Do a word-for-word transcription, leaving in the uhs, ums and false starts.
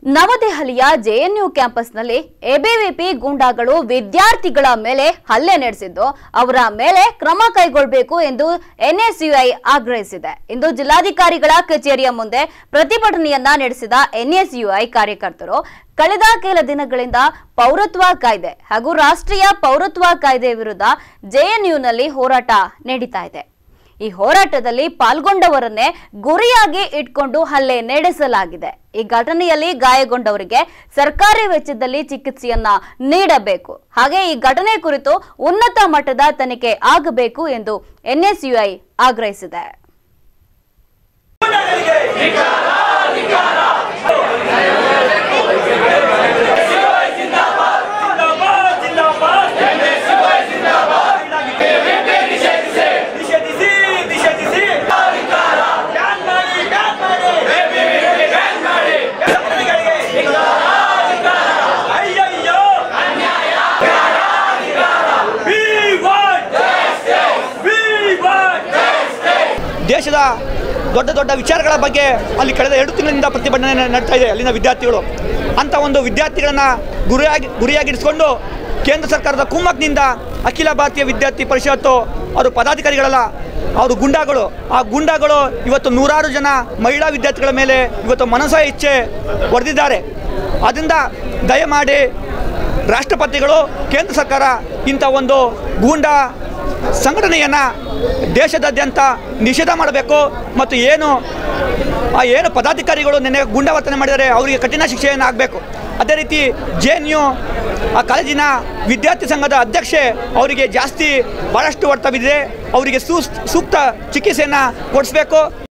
ನವದೆಹಲಿಯ ಜೆಎನ್ಯು ಕ್ಯಾಂಪಸ್ನಲ್ಲಿ ಎಬಿವಿಪಿ ಗೂಂಡಾಗಳು ವಿದ್ಯಾರ್ಥಿಗಳ ಮೇಲೆ ಹಲ್ಲೆ ನಡೆಸಿದ್ದು ಅವರ ಮೇಲೆ ಕ್ರಮ ಕೈಗೊಳ್ಳಬೇಕು ಎಂದು ಎನ್ಎಸ್ಯುಐ ಆಗ್ರಹಿಸಿದೆ. ಇಂದು ಜಿಲ್ಲಾಧಿಕಾರಿಗಳ ಕಚೇರಿಯ ಮುಂದೆ ಪ್ರತಿಭಟನೆಯನ್ನ ನಡೆಸಿದ ಎನ್ಎಸ್ಯುಐ ಕಾರ್ಯಕರ್ತರು ಕಳೆದ ಕೆಲ ದಿನಗಳಿಂದ ಪೌರತ್ವ ಕಾಯ್ದೆ ಹಾಗೂ ರಾಷ್ಟ್ರೀಯ ಪೌರತ್ವ ಕಾಯ್ದೆ ವಿರುದ್ಧ ಜೆಎನ್ಯುನಲ್ಲಿ ಹೋರಾಟ ನಡೀತಾ ಇದೆ. ಈ ಹೋರಾಟದಲ್ಲಿ ಪಾಲ್ಗೊಂಡವರನ್ನೇ ಗುರಿಯಾಗಿ ಇಟ್ಕೊಂಡು ಹಲ್ಲೆ ನಡೆಸಲಾಗಿದೆ. ಈ ಘಟನೆಯಲ್ಲಿ ಗಾಯಗೊಂಡವರಿಗೆ ಸರ್ಕಾರಿ ವೆಚ್ಚದಲ್ಲಿ ಚಿಕಿತ್ಸೆಯನ್ನ ನೀಡಬೇಕು. ಹಾಗೆ ಈ ಘಟನೆ ಕುರಿತು ಉನ್ನತ ಮಟ್ಟದ ತನಿಖೆ ಆಗಬೇಕು ಎಂದು ಎನ್ಎಸ್ಯುಐ ಆಗ್ರಹಿಸಿದೆ. ದೇಶದ ದೊಡ್ಡ ದೊಡ್ಡ ವಿಚಾರಗಳ ಬಗ್ಗೆ ಅಲ್ಲಿ ಕಳೆದ ಎರಡು ತಿಂಗಳಿಂದ ಪ್ರತಿಭಟನೆ ನಡೆಸ್ತಾ ಇದೆ ಅಲ್ಲಿನ ವಿದ್ಯಾರ್ಥಿಗಳು. ಅಂಥ ಒಂದು ವಿದ್ಯಾರ್ಥಿಗಳನ್ನು ಗುರಿಯಾಗಿ ಗುರಿಯಾಗಿರಿಸಿಕೊಂಡು ಕೇಂದ್ರ ಸರ್ಕಾರದ ಕುಮ್ಮಕ್ನಿಂದ ಅಖಿಲ ಭಾರತೀಯ ವಿದ್ಯಾರ್ಥಿ ಪರಿಷತ್ತು ಅವರು ಪದಾಧಿಕಾರಿಗಳಲ್ಲ, ಅವರು ಗುಂಡಾಗಳು. ಆ ಗುಂಡಾಗಳು ಇವತ್ತು ನೂರಾರು ಜನ ಮಹಿಳಾ ವಿದ್ಯಾರ್ಥಿಗಳ ಮೇಲೆ ಇವತ್ತು ಮನಸಾ ಇಚ್ಛೆ ಹೊಡೆದಿದ್ದಾರೆ. ಅದರಿಂದ ದಯಮಾಡಿ ರಾಷ್ಟ್ರಪತಿಗಳು ಕೇಂದ್ರ ಸರ್ಕಾರ ಇಂಥ ಒಂದು ಗೂಂಡಾ ಸಂಘಟನೆಯನ್ನು ದೇಶದಾದ್ಯಂತ ನಿಷೇಧ ಮಾಡಬೇಕು ಮತ್ತು ಏನು ಆ ಏನು ಪದಾಧಿಕಾರಿಗಳು ನಿನ್ನೆ ಗೂಂಡಾವರ್ತನೆ ಮಾಡಿದರೆ ಅವರಿಗೆ ಕಠಿಣ ಶಿಕ್ಷೆಯನ್ನು ಆಗಬೇಕು. ಅದೇ ರೀತಿ ಜೆ ಎನ್ ಯು ಆ ಕಾಲೇಜಿನ ವಿದ್ಯಾರ್ಥಿ ಸಂಘದ ಅಧ್ಯಕ್ಷೆ ಅವರಿಗೆ ಜಾಸ್ತಿ ಭಾಳಷ್ಟು ಹೊಡೆತ ಬಿದ್ದಿದೆ, ಅವರಿಗೆ ಸೂಕ್ತ ಚಿಕಿತ್ಸೆಯನ್ನು ಕೊಡಿಸಬೇಕು.